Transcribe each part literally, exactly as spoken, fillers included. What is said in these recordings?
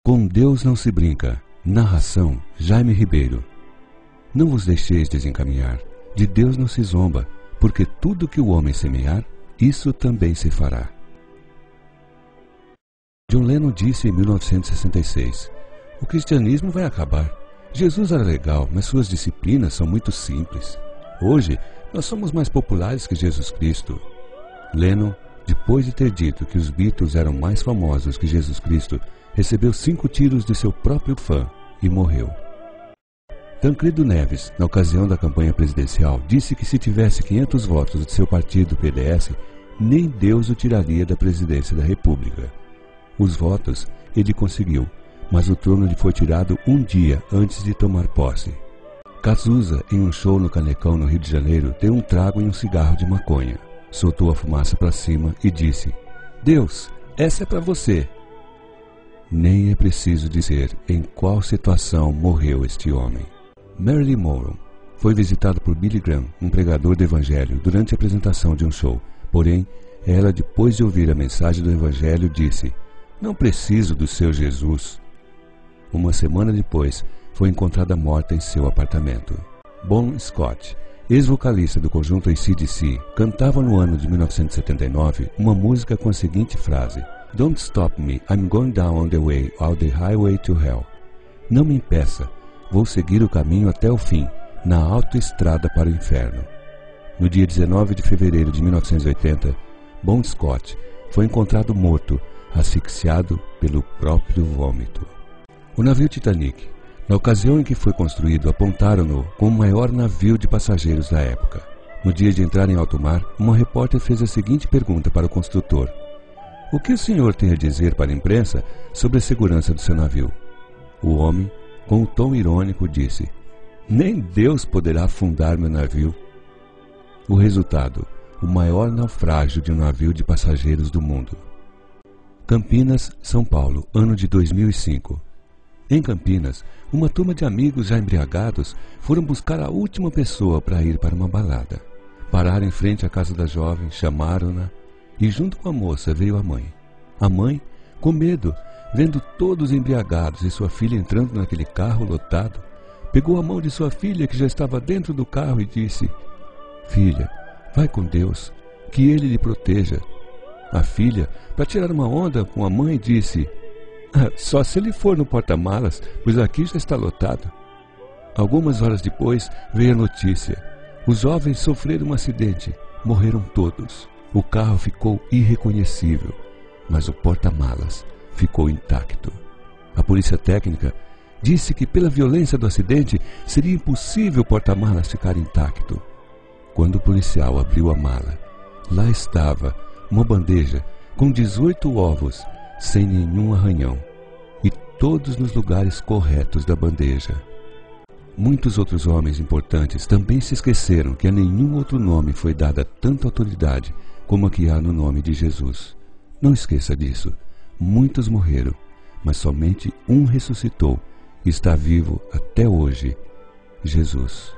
Com Deus não se brinca. Narração Jaime Ribeiro. Não vos deixeis desencaminhar. De Deus não se zomba, porque tudo que o homem semear, isso também se fará. John Lennon disse em mil novecentos e sessenta e seis: o cristianismo vai acabar. Jesus era legal, mas suas disciplinas são muito simples. Hoje, nós somos mais populares que Jesus Cristo. Lennon, depois de ter dito que os Beatles eram mais famosos que Jesus Cristo, recebeu cinco tiros de seu próprio fã e morreu. Tancredo Neves, na ocasião da campanha presidencial, disse que se tivesse quinhentos votos de seu partido P D S, nem Deus o tiraria da presidência da República. Os votos ele conseguiu, mas o trono lhe foi tirado um dia antes de tomar posse. Cazuza, em um show no Canecão, no Rio de Janeiro, deu um trago e um cigarro de maconha. Soltou a fumaça para cima e disse: Deus, essa é para você. Nem é preciso dizer em qual situação morreu este homem. Marilyn Monroe foi visitado por Billy Graham, um pregador do Evangelho, durante a apresentação de um show. Porém, ela, depois de ouvir a mensagem do Evangelho, disse: não preciso do seu Jesus. Uma semana depois, foi encontrada morta em seu apartamento. Bon Scott, ex-vocalista do conjunto A C D C, cantava no ano de mil novecentos e setenta e nove uma música com a seguinte frase: Don't stop me, I'm going down on the way, all the highway to hell. Não me impeça, vou seguir o caminho até o fim, na autoestrada para o inferno. No dia dezenove de fevereiro de mil novecentos e oitenta, Bon Scott foi encontrado morto, asfixiado pelo próprio vômito. O navio Titanic, na ocasião em que foi construído, apontaram-no como o maior navio de passageiros da época. No dia de entrar em alto mar, uma repórter fez a seguinte pergunta para o construtor: o que o senhor tem a dizer para a imprensa sobre a segurança do seu navio? O homem, com um tom irônico, disse: nem Deus poderá afundar meu navio. O resultado: o maior naufrágio de um navio de passageiros do mundo. Campinas, São Paulo, ano de dois mil e cinco. Em Campinas, uma turma de amigos já embriagados foram buscar a última pessoa para ir para uma balada. Pararam em frente à casa da jovem, chamaram-na e junto com a moça veio a mãe. A mãe, com medo, vendo todos embriagados e sua filha entrando naquele carro lotado, pegou a mão de sua filha que já estava dentro do carro e disse: filha, vai com Deus, que Ele lhe proteja. A filha, para tirar uma onda com a mãe, disse: ah, só se ele for no porta-malas, pois aqui já está lotado. Algumas horas depois veio a notícia: os jovens sofreram um acidente, morreram todos. O carro ficou irreconhecível, mas o porta-malas ficou intacto. A polícia técnica disse que pela violência do acidente seria impossível o porta-malas ficar intacto. Quando o policial abriu a mala, lá estava uma bandeja com dezoito ovos, sem nenhum arranhão, e todos nos lugares corretos da bandeja. Muitos outros homens importantes também se esqueceram que a nenhum outro nome foi dada tanta autoridade como a que há no nome de Jesus. Não esqueça disso. Muitos morreram, mas somente um ressuscitou e está vivo até hoje: Jesus.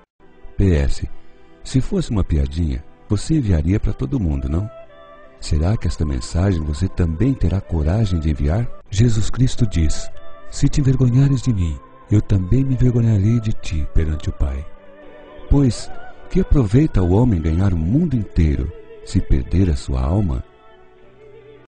P S. Se fosse uma piadinha, você enviaria para todo mundo, não? Será que esta mensagem você também terá coragem de enviar? Jesus Cristo diz: se te envergonhares de mim, eu também me envergonharei de ti perante o Pai. Pois, que aproveita o homem ganhar o mundo inteiro, se perder a sua alma?